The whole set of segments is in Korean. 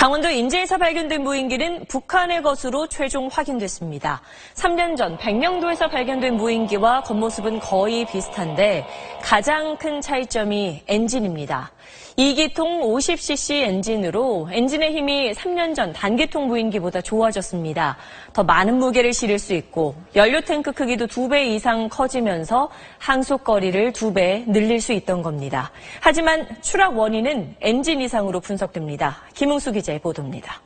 강원도 인제에서 발견된 무인기는 북한의 것으로 최종 확인됐습니다. 3년 전 백령도에서 발견된 무인기와 겉모습은 거의 비슷한데 가장 큰 차이점이 엔진입니다. 2기통 50cc 엔진으로 엔진의 힘이 3년 전 단기통 무인기보다 좋아졌습니다. 더 많은 무게를 실을 수 있고 연료 탱크 크기도 2배 이상 커지면서 항속 거리를 2배 늘릴 수 있던 겁니다. 하지만 추락 원인은 엔진 이상으로 분석됩니다. 김웅수 기자의 보도입니다.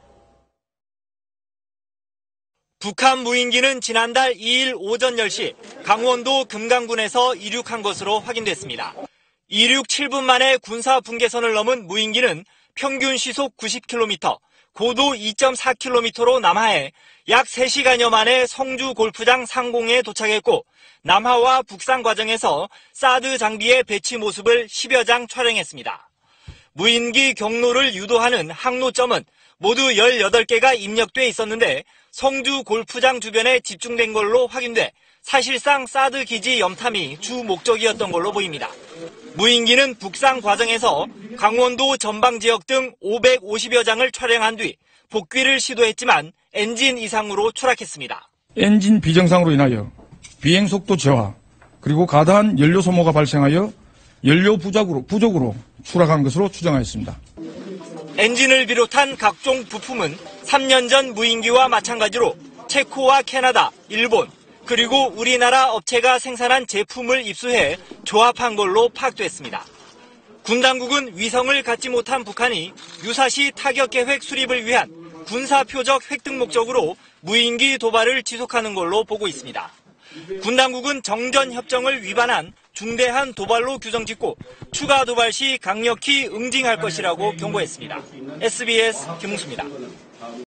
북한 무인기는 지난달 2일 오전 10시 강원도 금강군에서 이륙한 것으로 확인됐습니다. 이륙 7분 만에 군사 분계선을 넘은 무인기는 평균 시속 90km, 고도 2.4km로 남하해 약 3시간여 만에 성주 골프장 상공에 도착했고 남하와 북상 과정에서 사드 장비의 배치 모습을 10여 장 촬영했습니다. 무인기 경로를 유도하는 항로점은 모두 18개가 입력돼 있었는데 성주 골프장 주변에 집중된 걸로 확인돼 사실상 사드 기지 염탐이 주 목적이었던 걸로 보입니다. 무인기는 북상 과정에서 강원도 전방 지역 등 550여 장을 촬영한 뒤 복귀를 시도했지만 엔진 이상으로 추락했습니다. 엔진 비정상으로 인하여 비행 속도 저하 그리고 과다한 연료 소모가 발생하여 연료 부족으로 추락한 것으로 추정하였습니다. 엔진을 비롯한 각종 부품은 3년 전 무인기와 마찬가지로 체코와 캐나다, 일본, 그리고 우리나라 업체가 생산한 제품을 입수해 조합한 걸로 파악됐습니다. 군 당국은 위성을 갖지 못한 북한이 유사시 타격 계획 수립을 위한 군사 표적 획득 목적으로 무인기 도발을 지속하는 걸로 보고 있습니다. 군 당국은 정전 협정을 위반한 중대한 도발로 규정짓고 추가 도발 시 강력히 응징할 것이라고 경고했습니다. SBS 김웅수입니다.